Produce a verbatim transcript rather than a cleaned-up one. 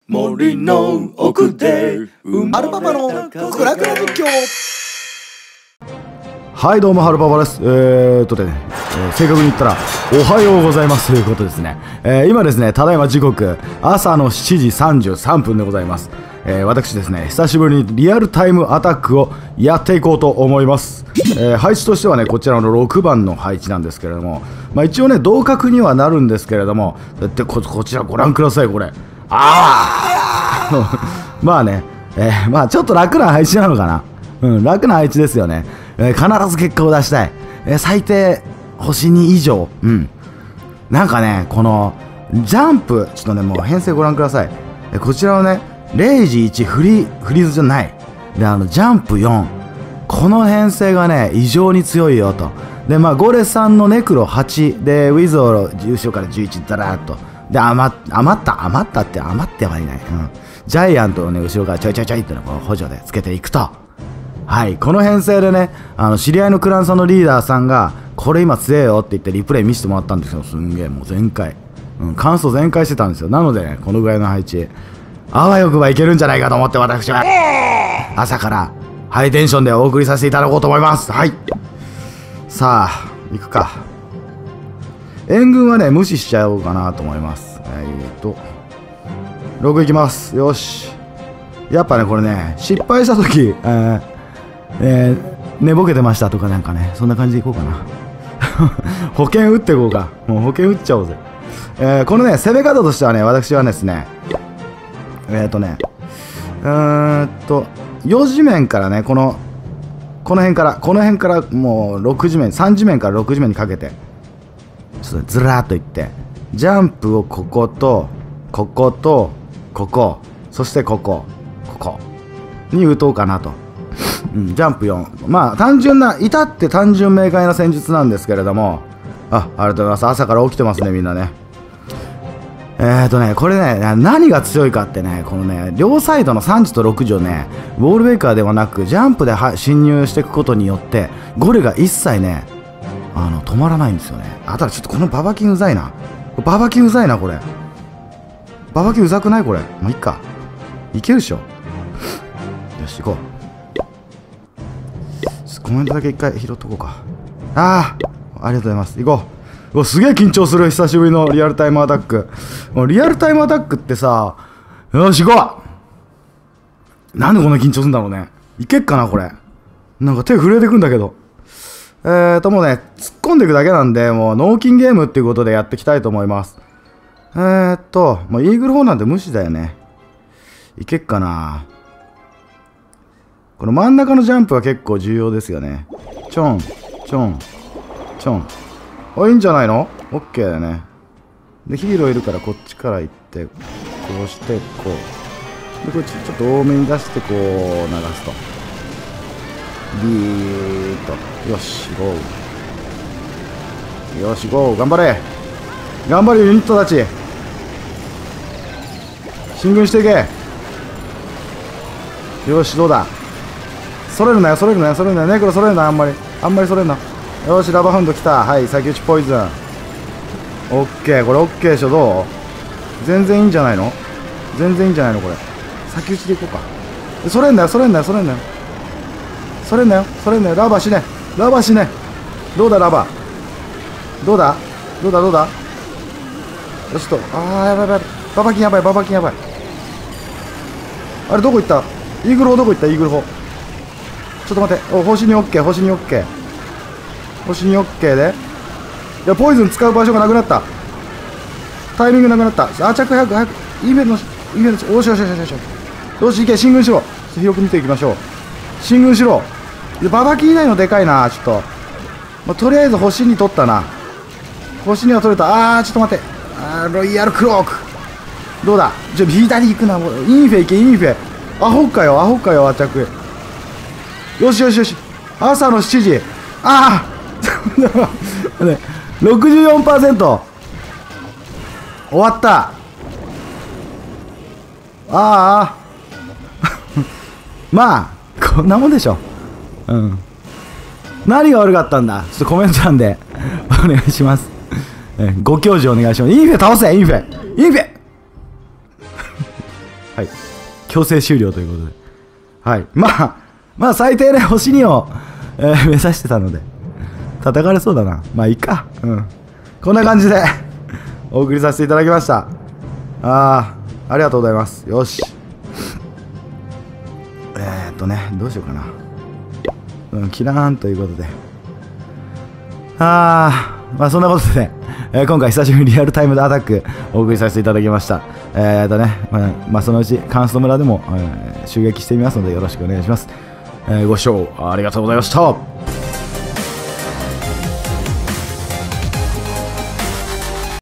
森の奥でアルパパのクラクラ実況。 はい、どうもハルパパです。えーっとでね、えー、正確に言ったらおはようございますということですね。えー、今ですね、ただいま時刻朝のしちじさんじゅうさんぷんでございます。えー、私ですね、久しぶりにリアルタイムアタックをやっていこうと思います。えー、配置としてはね、こちらのろくばんの配置なんですけれども、まあ一応ね、同格にはなるんですけれども、だってこ、こちらご覧ください、これ。ああまあね、えー、まあちょっと楽な配置なのかな。うん、楽な配置ですよね。えー、必ず結果を出したい。えー、最低星に以上。うん。なんかね、このジャンプ、ちょっとね、もう編成ご覧ください。えー、こちらはね、れいじいちフリー、フリーズじゃない。で、あの、ジャンプよん。この編成がね、異常に強いよと。で、まあ、ゴレさんのネクロはち。で、ウィゾー後ろからじゅういち、ダラーっと。で、余っ、余った、余ったって、余ってはいない。うん。ジャイアントをね、後ろからちょいちょいちょいってのを補助でつけていくと。はい、この編成でね、あの知り合いのクランさんのリーダーさんがこれ今強えよって言ってリプレイ見せてもらったんですけど、すんげえもう全開、うん、感想全開してたんですよ。なのでね、このぐらいの配置あわよくばいけるんじゃないかと思って、私は朝からハイテンションでお送りさせていただこうと思います。はい、さあ行くか。援軍はね無視しちゃおうかなと思います。えー、っとろくいきます。よし、やっぱねこれね失敗した時、えーえー、寝ぼけてましたとかなんかね、そんな感じでいこうかな保険打っていこうか。もう保険打っちゃおうぜ。えー、このね攻め方としてはね、私はですねえっ、ー、とねうーんとよじ面からね、このこの辺からこの辺からもうろくじ面、さんじ面からろくじ面にかけてちょっとずらーっといって、ジャンプをこことこことここ、そしてここここに打とうかなと。うん、ジャンプよん。まあ単純な、至って単純明快な戦術なんですけれども、あ、ありがとうございます。朝から起きてますね、みんなね。えーとね、これね、何が強いかってね、このね、両サイドのさんじとろくじをね、ウォールベイカーではなく、ジャンプでは侵入していくことによって、ゴレが一切ね、あの、止まらないんですよね。あとはちょっとこのババキンうざいな。ババキンうざいな、これ。ババキンうざくない？これ。もういいか。いけるでしょ。よし、行こう。コメントだけ一回拾っとこうか。ああ、ありがとうございます。行こう。うわ、すげえ緊張する。久しぶりのリアルタイムアタック。もうリアルタイムアタックってさ、よし、行こう。なんでこんな緊張するんだろうね。いけっかな、これ。なんか手震えてくんだけど。えーと、もうね、突っ込んでいくだけなんで、もう脳筋ゲームっていうことでやっていきたいと思います。えーっと、もうイーグルフォーなんて無視だよね。いけっかな。この真ん中のジャンプは結構重要ですよね。ちょん、ちょん、ちょん。あ、いいんじゃないの？オッケーだよね。で、ヒーローいるからこっちから行って、こうして、こう。で、こっちちょっと多めに出して、こう、流すと。ビーッと。よし、ゴー。よし、ゴー。頑張れ。頑張れ、ユニットたち。進軍していけ。よし、どうだ。それるなよ、それるなよ、それるなよ。ネクロそれるな、あんまり。あんまりそれるな。よし、ラバーハウンド来た。はい、先打ちポイズン。オッケー、これオッケーでしょ、どう？全然いいんじゃないの？全然いいんじゃないの、これ。先打ちでいこうか。それんなよ、それんなよ、それんなよ。それんなよ、それんなよ。ラバー死ね。ラバー死ね。どうだ、ラバー。どうだどうだ、どうだよしと。あー、やばいやばい。ババキンやばい、ババキンやばい。あれ、どこ行った？イーグル砲どこ行った？イーグル砲。ちょっと待って。お、星に OK、星に OK。星に OK で。いや、ポイズン使う場所がなくなった。タイミングなくなった。あ、着早く、早く。イーベントの、イーベントの、おしよしよしよしよし。よし、行け、進軍しろ。広く見ていきましょう。進軍しろ。で、ババキンいないのでかいな、ちょっと。まあ、とりあえず星に取ったな。星には取れた。あー、ちょっと待って。あー、ロイヤルクローク。どうだ？ちょ、左行くな。もうインフェ行け、インフェ。アホかよ、アホかよ、アチャク。よしよしよし。朝のしちじ。ああね、ろくじゅうよんパーセント。終わった。ああ。まあ、こんなもんでしょ。うん。何が悪かったんだ？ちょっとコメント欄でお願いします。ご教授お願いします。インフェ倒せ、インフェ。インフェはい。強制終了ということで。はい。まあ、まあ最低ね、星にを、えー、目指してたので、叩かれそうだな。まあいいか。うん。こんな感じで、お送りさせていただきました。ああ、ありがとうございます。よし。えーっとね、どうしようかな。うん、キラーンということで。ああ、まあそんなことでね、えー、今回久しぶりにリアルタイムでアタックお送りさせていただきました。えーっとね、まあ、まあ、そのうちカンスト村でも、えー、襲撃してみますのでよろしくお願いします。えー、ご視聴ありがとうございました。